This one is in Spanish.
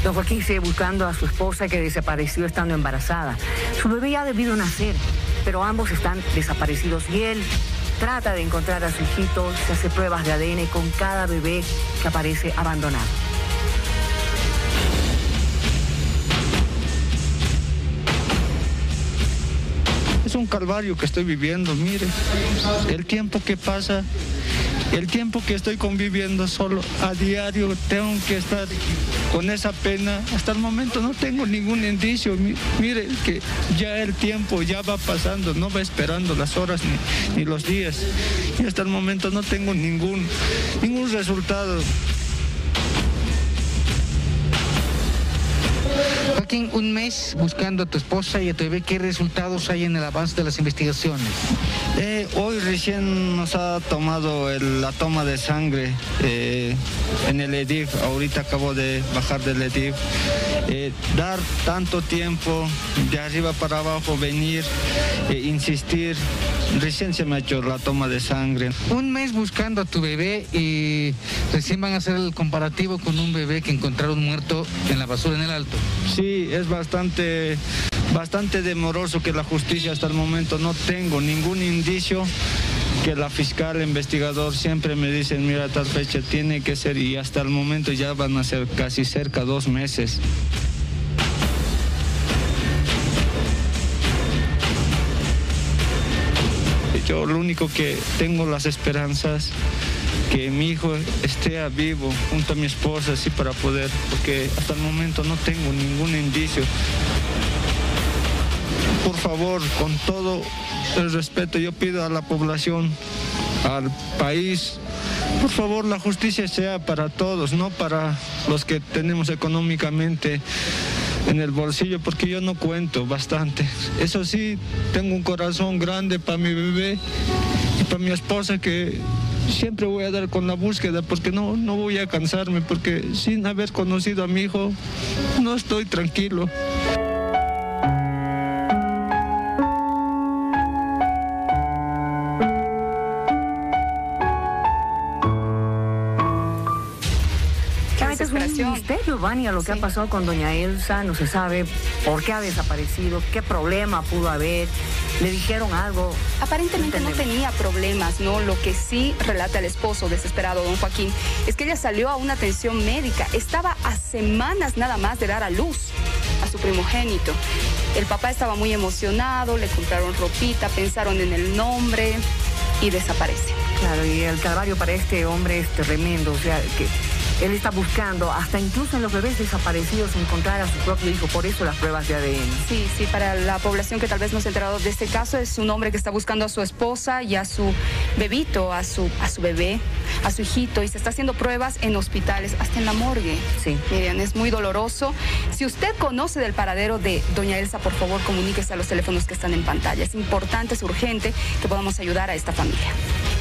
Don Joaquín sigue buscando a su esposa que desapareció estando embarazada. Su bebé ya ha debido nacer, pero ambos están desaparecidos y él trata de encontrar a su hijito, se hace pruebas de ADN con cada bebé que aparece abandonado. Es un calvario que estoy viviendo, mire, el tiempo que pasa, el tiempo que estoy conviviendo solo a diario, tengo que estar con esa pena. Hasta el momento no tengo ningún indicio, mire que ya el tiempo ya va pasando, no va esperando las horas ni los días. Y hasta el momento no tengo ningún resultado. Joaquín, un mes buscando a tu esposa y a tu bebé, ¿qué resultados hay en el avance de las investigaciones? Hoy recién nos ha tomado la toma de sangre en el EDIF. Ahorita acabo de bajar del EDIF. Dar tanto tiempo de arriba para abajo, venir, insistir. Recién se me ha hecho la toma de sangre. Un mes buscando a tu bebé y recién van a hacer el comparativo con un bebé que encontraron muerto en la basura en el Alto. Sí, es bastante demoroso que la justicia hasta el momento no tengo ningún indicio que la fiscal, el investigador siempre me dicen, mira, tal fecha tiene que ser, y hasta el momento ya van a ser casi cerca de 2 meses. Yo lo único que tengo las esperanzas que mi hijo esté vivo junto a mi esposa, así para poder, porque hasta el momento no tengo ningún indicio. Por favor, con todo el respeto, yo pido a la población, al país, por favor, la justicia sea para todos, no para los que tenemos económicamente en el bolsillo, porque yo no cuento bastante. Eso sí, tengo un corazón grande para mi bebé y para mi esposa, que siempre voy a dar con la búsqueda, porque no voy a cansarme, porque sin haber conocido a mi hijo no estoy tranquilo. Es un misterio, Vania, lo que ha pasado con doña Elsa. No se sabe por qué ha desaparecido, qué problema pudo haber. ¿Le dijeron algo? Aparentemente no tenía problemas, ¿no? Lo que sí relata el esposo desesperado, don Joaquín, es que ella salió a una atención médica. Estaba a semanas nada más de dar a luz a su primogénito. El papá estaba muy emocionado, le compraron ropita, pensaron en el nombre y desaparece. Claro, y el calvario para este hombre es tremendo, o sea, que él está buscando, hasta incluso en los bebés desaparecidos, encontrar a su propio hijo, por eso las pruebas de ADN. Sí, para la población que tal vez no se ha enterado de este caso, es un hombre que está buscando a su esposa y a su bebito, a su bebé, a su hijito, y se está haciendo pruebas en hospitales, hasta en la morgue. Sí. Miriam, es muy doloroso. Si usted conoce del paradero de doña Elsa, por favor, comuníquese a los teléfonos que están en pantalla. Es importante, es urgente que podamos ayudar a esta familia.